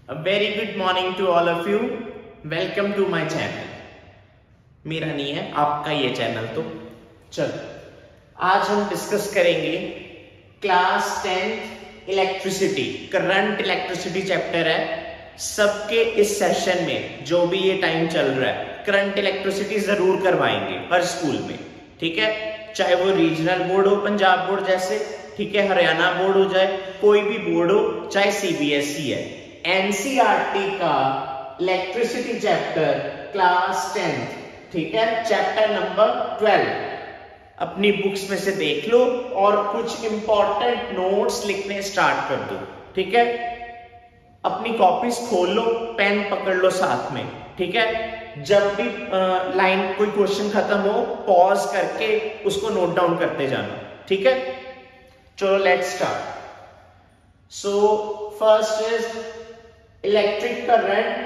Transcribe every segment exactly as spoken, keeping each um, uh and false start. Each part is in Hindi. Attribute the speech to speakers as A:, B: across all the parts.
A: A very good morning to all of you. Welcome to my channel. मेरा नहीं है, आपका ये चैनल। तो चलो आज हम डिस्कस करेंगे class tenth electricity, current electricity chapter है। सबके इस सेशन में जो भी ये टाइम चल रहा है करंट इलेक्ट्रिसिटी जरूर करवाएंगे हर स्कूल में, ठीक है। चाहे वो रीजनल बोर्ड हो, पंजाब बोर्ड जैसे, ठीक है, हरियाणा बोर्ड हो जाए, कोई भी बोर्ड हो, चाहे सीबीएसई है। एनसीईआरटी का इलेक्ट्रिसिटी चैप्टर क्लास टेंथ, ठीक है, चैप्टर नंबर ट्वेल्व अपनी बुक्स में से देख लो और कुछ इंपॉर्टेंट नोट्स लिखने स्टार्ट कर दो, ठीक है। अपनी कॉपीज खोल लो, पेन पकड़ लो साथ में, ठीक है। जब भी लाइन कोई क्वेश्चन खत्म हो, पॉज करके उसको नोट डाउन करते जाना, ठीक है। चलो let's start. So first is electric current,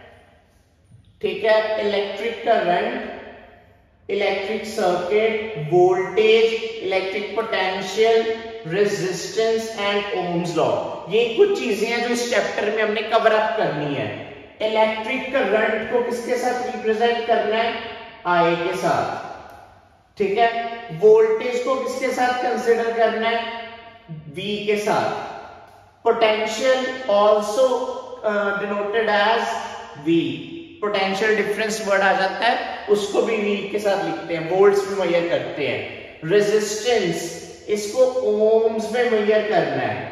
A: ठीक है, electric current, electric circuit, voltage, electric potential, resistance and Ohm's law. ये कुछ चीजें हैं जो इस चैप्टर में हमने कवर अप करनी है। इलेक्ट्रिक करंट को किसके साथ रिप्रेजेंट करना है? आई के साथ, ठीक है। वोल्टेज को किसके साथ कंसीडर करना है? वी के साथ। Potential also denoted as V, potential difference word आ जाता है, उसको भी वी के साथ लिखते हैं, वोल्ट्स में मेजर करते हैं। रेजिस्टेंस, इसको ओम्स में मेजर करना है,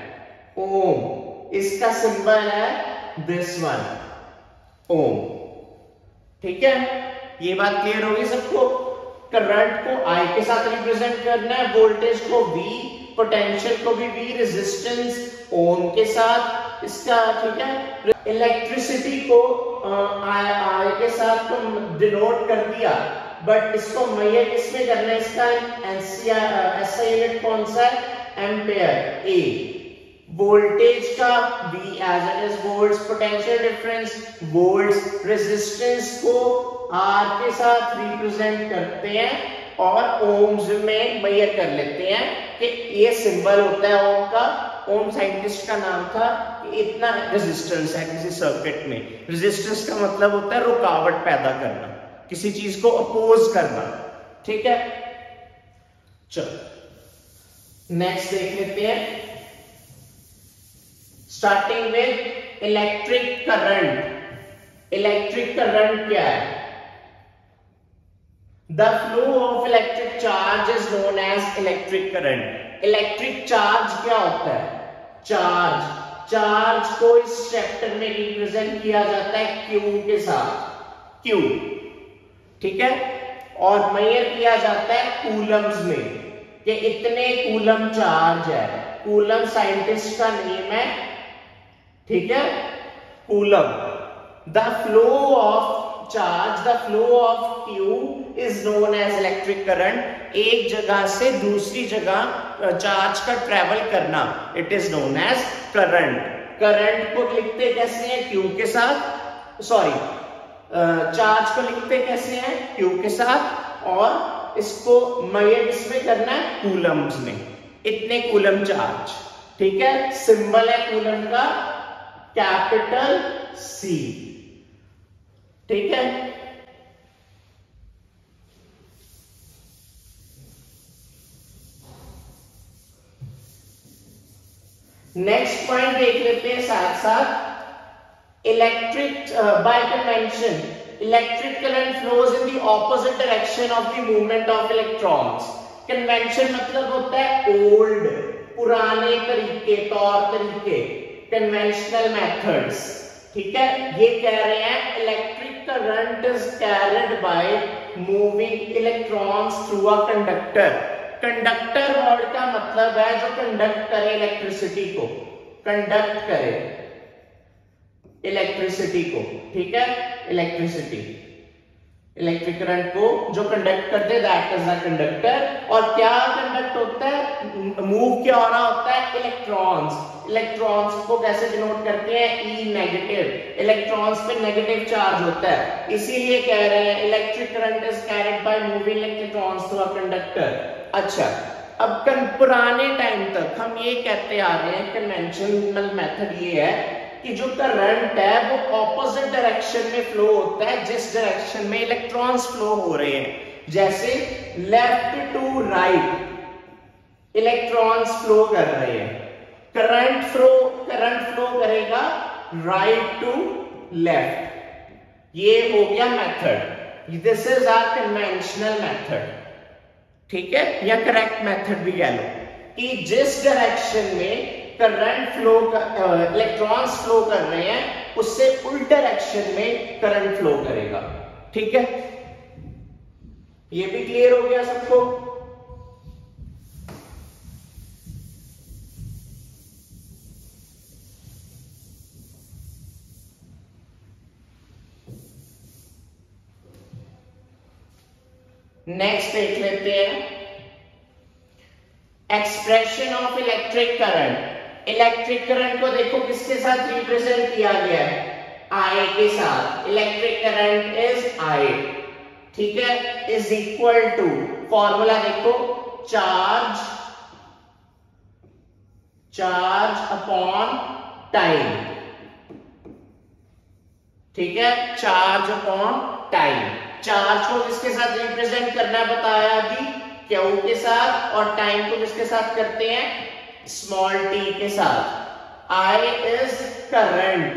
A: ओम, इसका सिंबल है दिस वन, ओम, ठीक है। ये बात क्लियर होगी सबको? करंट को आई के साथ रिप्रेजेंट करना है, वोल्टेज को वी, पोटेंशियल को भी वी, रेजिस्टेंस ओम के साथ इसका, ठीक है। इलेक्ट्रिसिटी को आई आई के साथ तो डिनोट कर दिया, बट इसको मेजर किसमें करना है? इसका एसआई यूनिट कौन सा है? Ampere, A. वोल्टेज का V as it is volts, potential difference volts, resistance को R के साथ रिप्रेजेंट करते हैं और ओम्स में मेजर कर लेते हैं कि ये सिंबल होता है ओम का। ओम साइंटिस्ट का नाम था कि इतना रेजिस्टेंस है किसी सर्किट में। रेजिस्टेंस का मतलब होता है रुकावट पैदा करना, किसी चीज को अपोज करना, ठीक है। चलो नेक्स्ट देख लेते हैं, starting with electric current. Electric current क्या है? The flow of electric charge is known as electric current. Electric charge क्या होता है? चार्ज, चार्ज को इस चैप्टर में रिप्रेजेंट किया जाता है Q के साथ, Q, ठीक है। और मेजर किया जाता है कूलम्स में कि इतने कूलम चार्ज है। कूलम साइंटिस्ट का नेम है, ठीक है, coulomb. The flow of charge, the flow of Q is known as electric current. एक जगह से दूसरी जगह चार्ज का ट्रेवल करना, it is known as current. Current को लिखते कैसे हैं? Q के साथ, सॉरी, चार्ज को लिखते कैसे हैं? Q के साथ, और इसको मेजर किसमें करना है? कूलम्स में, इतने कूलम चार्ज, ठीक है। सिंबल है कूलम का कैपिटल C, ठीक है। नेक्स्ट पॉइंट देख लेते हैं साथ साथ। Electric by convention, electric current flows in the opposite direction of the movement of electrons. Convention मतलब होता है ओल्ड, पुराने तरीके, तौर तरीके, कन्वेंशनल मेथड्स, ठीक है। ये कह रहे हैं electric current is carried by moving electrons through a conductor. Conductor word का मतलब है जो कंडक्ट करे इलेक्ट्रिसिटी को, कंडक्ट करे इलेक्ट्रिसिटी को, ठीक है। इलेक्ट्रिसिटी, इलेक्ट्रिक करंट को जो कंडक्ट करते, दैट इज द कंडक्टर। और क्या कंडक्ट होता है? मूव क्या हो रहा होता है? इलेक्ट्रॉन्स। इलेक्ट्रॉन्स को कैसे डिनोट करते हैं? E negative. इलेक्ट्रॉन्स पे नेगेटिव चार्ज होता है, इसीलिए कह रहे हैं electric current is carried by moving electrons through a conductor. अच्छा, अब पुराने टाइम तक हम ये कहते आ रहे हैं, कन्वेंशनल मेथड ये है कि जो करंट है वो ऑपोजिट डायरेक्शन में फ्लो होता है जिस डायरेक्शन में इलेक्ट्रॉन्स फ्लो हो रहे हैं। जैसे left to right electrons flow कर रहे हैं, करंट फ्लो करंट फ्लो करेगा राइट टू लेफ्ट। ये हो गया method, this is our conventional method, ठीक है, या करेक्ट मेथड भी कह लो, कि जिस डायरेक्शन में करंट फ्लो इलेक्ट्रॉन्स फ्लो कर रहे हैं उससे उल्ट डायरेक्शन में करंट फ्लो करेगा। ठीक है, ये भी क्लियर हो गया सबको? नेक्स्ट देख लेते हैं expression of electric current. Electric current को देखो किसके साथ रिप्रेजेंट किया गया है, I के साथ। इलेक्ट्रिक करंट इज I, ठीक है, इज इक्वल टू, फॉर्मूला देखो, चार्ज चार्ज अपॉन टाइम, ठीक है, चार्ज अपॉन टाइम। चार्ज को किसके साथ रिप्रेजेंट करना है बताया अभी, Q के साथ, और टाइम को किसके साथ करते हैं, स्मॉल t के साथ। I is current,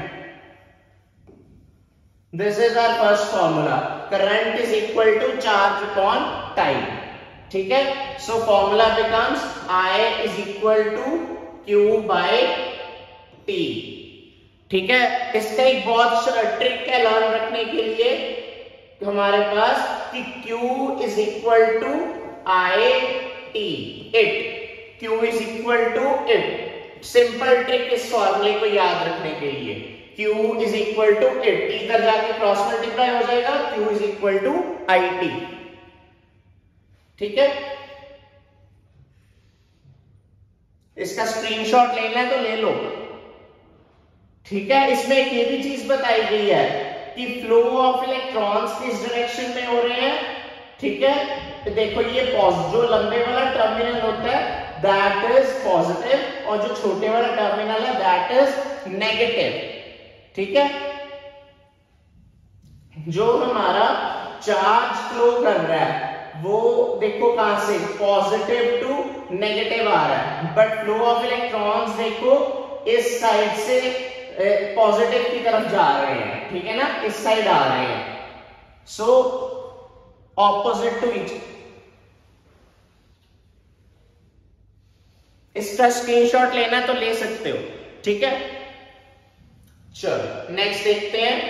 A: this is our first formula, current is equal to charge upon time, ठीक है। so formula becomes I is equal to Q by T, ठीक है। इसका एक बहुत ट्रिक है लर्न रखने के लिए हमारे पास, कि Q is equal to I T, it, Q is equal to it। Simple trick इस फॉर्मूले को याद रखने के लिए, Q is equal to it, इधर जाके क्रॉस मल्टीप्लाई हो जाएगा, Q is equal to I T, ठीक है। इसका स्क्रीनशॉट लेना है तो ले लो, ठीक है। इसमें एक ये भी चीज बताई गई है कि फ्लो ऑफ इलेक्ट्रॉन्स किस डायरेक्शन में हो रहे हैं, ठीक है। तो देखो ये जो लंबे वाला टर्मिनल होता है दैट इज पॉजिटिव, और जो छोटे वाला टर्मिनल है दैट इज नेगेटिव, ठीक है। जो हमारा चार्ज फ्लो कर रहा है वो देखो कहां से, पॉजिटिव टू नेगेटिव आ रहा है, बट फ्लो ऑफ इलेक्ट्रॉन्स देखो इस साइड से पॉजिटिव की तरफ जा रहे हैं, ठीक है ना, इस साइड आ रहे हैं। So opposite to each. इसका स्क्रीनशॉट लेना तो ले सकते हो, ठीक है। चलो नेक्स्ट देखते हैं।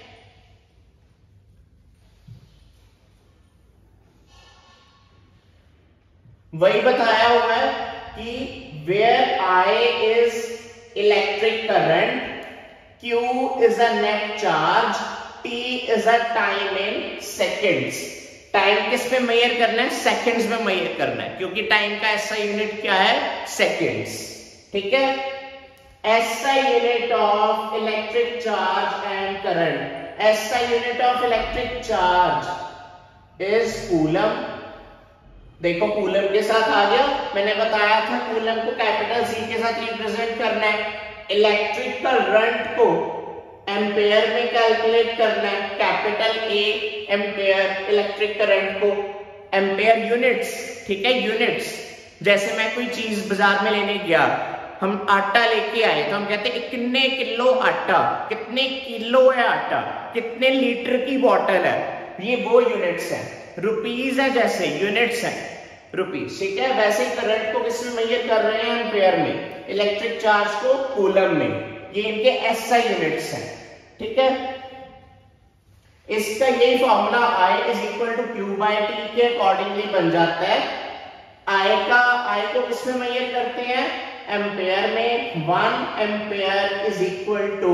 A: वही बताया हुआ है कि where I is electric current, Q is a net charge, T is a time in seconds। Time किस पे मेजर करना है, सेकंड्स में मेजर करना है, क्योंकि टाइम का ऐसा यूनिट क्या है, सेकंड्स, ठीक है। SI unit of electric charge and current, SI unit of electric charge is coulomb. देखो कूलम के साथ आ गया, मैंने बताया था कूलम को कैपिटल C के साथ रिप्रेजेंट करना है। इलेक्ट्रिक करंट को एम्पेयर में कैलकुलेट करना है, capital A ampere, electric current को एम्पेयर यूनिट्स, ठीक है, यूनिट्स। जैसे मैं कोई चीज बाजार में लेने गया, हम आटा लेके आए तो हम कहते हैं कितने किलो आटा, कितने किलो है आटा, कितने लीटर की बोतल है, ये वो यूनिट्स हैं। रुपीज है जैसे यूनिट्स हैं, रुपीज, ठीक है। वैसे ही करंट को किसमें मेजर कर रहे हैं, एम्पेयर में, इलेक्ट्रिक चार्ज को कूलम में, ये इनके एसआई यूनिट्स हैं, ठीक है। इसका यही formula I is equal to Q by T के अकॉर्डिंगली बन जाता है। I का I को किसमें मेजर करते हैं, एम्पेयर में। One ampere is equal to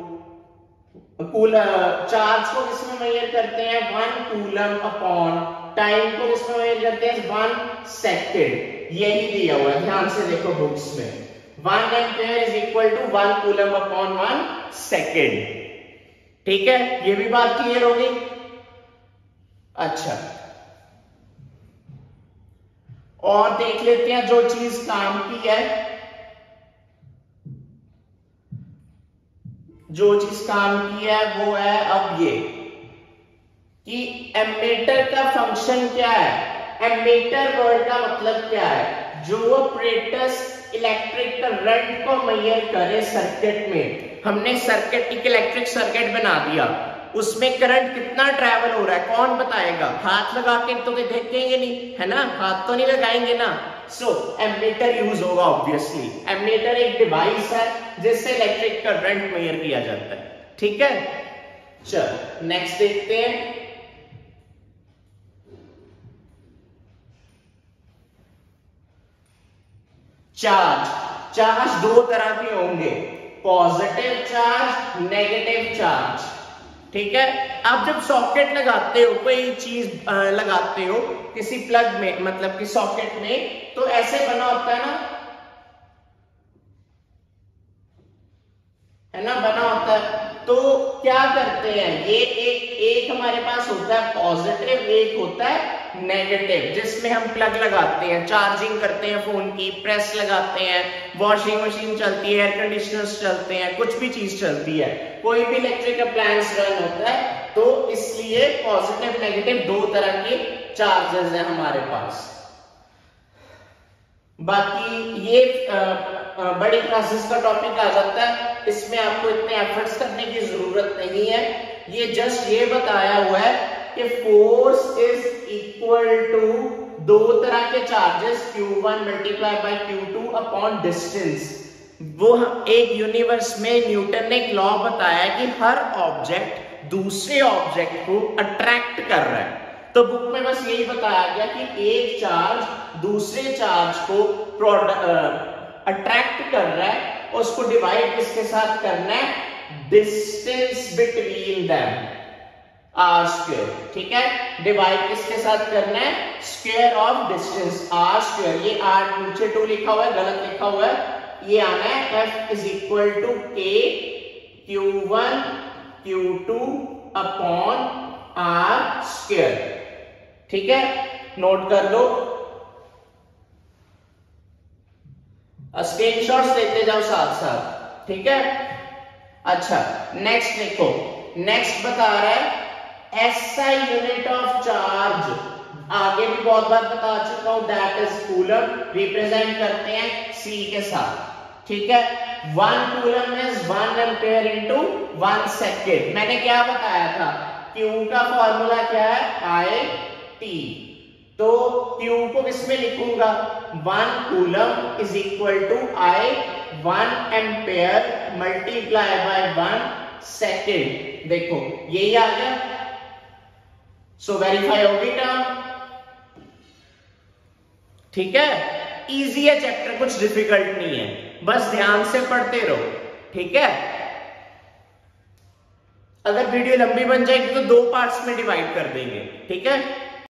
A: coulomb, charge को किसमें मेजर करते हैं, वन कूलम अपॉन टाइम को किसमें मेजर करते हैं, वन सेकेंड। यही दिया हुआ है, ध्यान से देखो बुक्स में, one ampere is equal to one coulomb upon one second, ठीक है। ये भी बात क्लियर होगी। अच्छा, और देख लेते हैं जो चीज काम की है। जो चीज काम की है वो है अब ये कि एमीटर का फंक्शन क्या है। एमीटर वर्ड का मतलब क्या है, जो ऑपरेटर्स इलेक्ट्रिक करंट को मेजर करे सर्किट में। हमने सर्किट एक इलेक्ट्रिक सर्किट बना दिया, उसमें करंट कितना ट्रेवल हो रहा है कौन बताएगा? हाथ लगा के तो देखेंगे नहीं, है ना, हाथ तो नहीं लगाएंगे ना। सो एमीटर यूज होगा ऑब्वियसली। एमीटर एक डिवाइस है जिससे इलेक्ट्रिक करंट मेजर किया जाता है, ठीक है। चल नेक्स्ट देखते हैं। चार्ज, चार्ज दो तरह के होंगे, पॉजिटिव चार्ज, नेगेटिव चार्ज, ठीक है। आप जब सॉकेट लगाते हो, कोई चीज लगाते हो किसी प्लग में, मतलब कि सॉकेट में, तो ऐसे बना होता है ना, है ना, बना होता है। तो क्या करते हैं, ये एक एक हमारे पास होता है पॉजिटिव, एक होता है नेगेटिव, जिसमें हम प्लग लगाते हैं, चार्जिंग करते हैं फोन की, प्रेस लगाते हैं, वॉशिंग मशीन चलती है, एयर कंडीशनर्स चलते हैं, कुछ भी चीज चलती है, कोई भी इलेक्ट्रिक अप्लायंस रन होता है। तो इसलिए पॉजिटिव नेगेटिव दो तरह के चार्जेस हैं हमारे पास। बाकी ये आ, आ, बड़ी क्लासेस का टॉपिक आ जाता है, इसमें आपको इतने एफर्ट्स करने की जरूरत नहीं है। ये जस्ट ये बताया हुआ है कि फोर्स इज इक्वल टू दो तरह के charges q one multiply by q two upon distance. वो एक यूनिवर्स में न्यूटन ने एक लॉ बताया कि हर ऑब्जेक्ट दूसरे ऑब्जेक्ट को अट्रैक्ट कर रहा है। तो बुक में बस यही बताया गया कि एक चार्ज दूसरे चार्ज को अट्रैक्ट कर रहा है, और उसको डिवाइड किसके साथ करना है, distance between them, r square, ठीक है। डिवाइड किसके साथ करना है, square of distance, r square. ये आर नीचे टू लिखा हुआ है, गलत लिखा हुआ है, ये आना है F is equal to k q one q two upon r square, ठीक है, नोट कर लो, स्क्रीनशॉट्स लेते जाओ साथ साथ, ठीक है। अच्छा नेक्स्ट देखो, नेक्स्ट बता रहा है एसआई यूनिट ऑफ चार्ज, आगे भी बहुत बार बता चुका हूं, दैट इज कूलम, रिप्रेजेंट करते हैं सी के साथ, ठीक है। One coulomb is one ampere into one second. मैंने क्या बताया था, क्यू का फॉर्मूला क्या है, आई टी। तो क्यू को किसमें लिखूंगा, one coulomb is equal to I one ampere multiply by one second. देखो यही आ गया, सो वेरीफाई होगी टर्म, ठीक है। इजी है चैप्टर, कुछ डिफिकल्ट नहीं है, बस ध्यान से पढ़ते रहो, ठीक है। अगर वीडियो लंबी बन जाएगी तो दो पार्ट्स में डिवाइड कर देंगे, ठीक है।